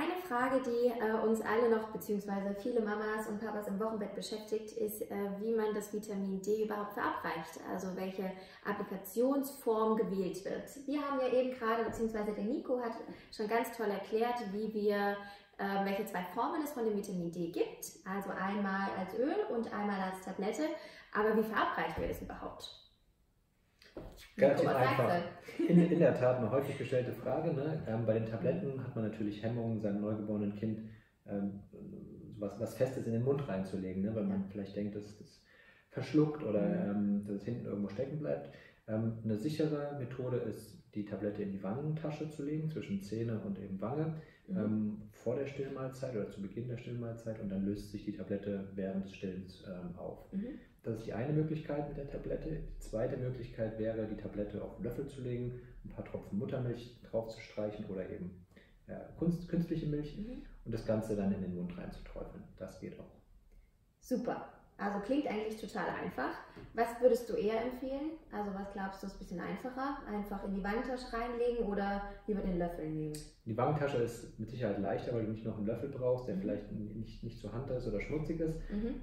eine Frage, die uns alle noch, beziehungsweise viele Mamas und Papas im Wochenbett beschäftigt, ist, wie man das Vitamin D überhaupt verabreicht, also welche Applikationsform gewählt wird. Wir haben ja eben gerade, beziehungsweise der Nico hat schon ganz toll erklärt, wie wir, welche zwei Formen es von dem Vitamin D gibt, also einmal als Öl und einmal als Tablette. Aber wie verabreichen wir das überhaupt? Relativ einfach. In der Tat eine häufig gestellte Frage. Ne? Bei den Tabletten hat man natürlich Hemmungen, seinem neugeborenen Kind was Festes in den Mund reinzulegen, ne? Weil man vielleicht denkt, dass das verschluckt oder dass es hinten irgendwo stecken bleibt. Eine sichere Methode ist, die Tablette in die Wangentasche zu legen, zwischen Zähne und eben Wange, vor der Stillmahlzeit oder zu Beginn der Stillmahlzeit, und dann löst sich die Tablette während des Stillens auf. Das ist die eine Möglichkeit mit der Tablette. Die zweite Möglichkeit wäre, die Tablette auf einen Löffel zu legen, ein paar Tropfen Muttermilch drauf zu streichen oder eben künstliche Milch und das Ganze dann in den Mund reinzuträufeln. Das geht auch. Super. Also klingt eigentlich total einfach. Was würdest du eher empfehlen? Also was glaubst du, ist ein bisschen einfacher? Einfach in die Wangentasche reinlegen oder lieber den Löffel nehmen? Die Wangentasche ist mit Sicherheit leichter, weil du nicht noch einen Löffel brauchst, der vielleicht nicht zur Hand ist oder schmutzig ist.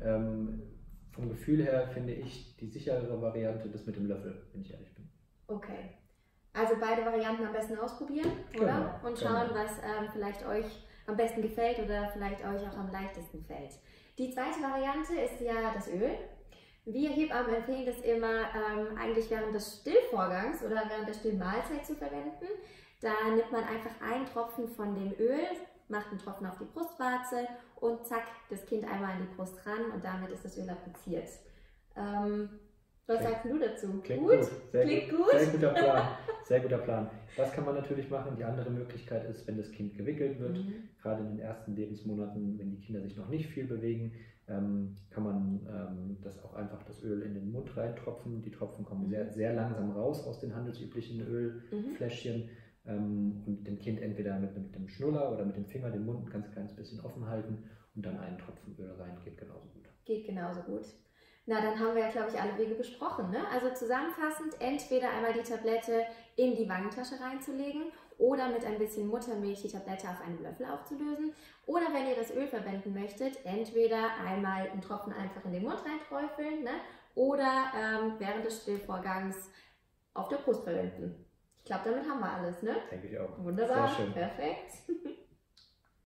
Vom Gefühl her finde ich die sicherere Variante das mit dem Löffel, wenn ich ehrlich bin. Okay. Also beide Varianten am besten ausprobieren, oder? Und schauen, was vielleicht euch am besten gefällt oder vielleicht euch auch am leichtesten fällt. Die zweite Variante ist ja das Öl. Wir Hebammen empfehlen das immer eigentlich während des Stillvorgangs oder während der Stillmahlzeit zu verwenden. Da nimmt man einfach einen Tropfen von dem Öl, macht einen Tropfen auf die Brustwarze und zack, das Kind einmal an die Brust ran und damit ist das Öl appliziert. Was sagst du dazu? Klingt gut. Klingt gut. Sehr guter Plan. Sehr guter Plan. Das kann man natürlich machen. Die andere Möglichkeit ist, wenn das Kind gewickelt wird, gerade in den ersten Lebensmonaten, wenn die Kinder sich noch nicht viel bewegen, kann man das Öl in den Mund reintropfen. Die Tropfen kommen sehr, sehr langsam raus aus den handelsüblichen Ölfläschchen und dem Kind entweder mit dem Schnuller oder mit dem Finger den Mund ein ganz kleines bisschen offen halten und dann einen Tropfen Öl rein. Geht genauso gut. Geht genauso gut. Na, dann haben wir ja, glaube ich, alle Wege besprochen. Ne? Also zusammenfassend, entweder einmal die Tablette in die Wangentasche reinzulegen oder mit ein bisschen Muttermilch die Tablette auf einem Löffel aufzulösen. Oder wenn ihr das Öl verwenden möchtet, entweder einmal einen Tropfen einfach in den Mund reinträufeln, ne? Oder während des Stillvorgangs auf der Brust verwenden. Ich glaube, damit haben wir alles, ne? Denke ich auch. Wunderbar, Sehr schön. perfekt.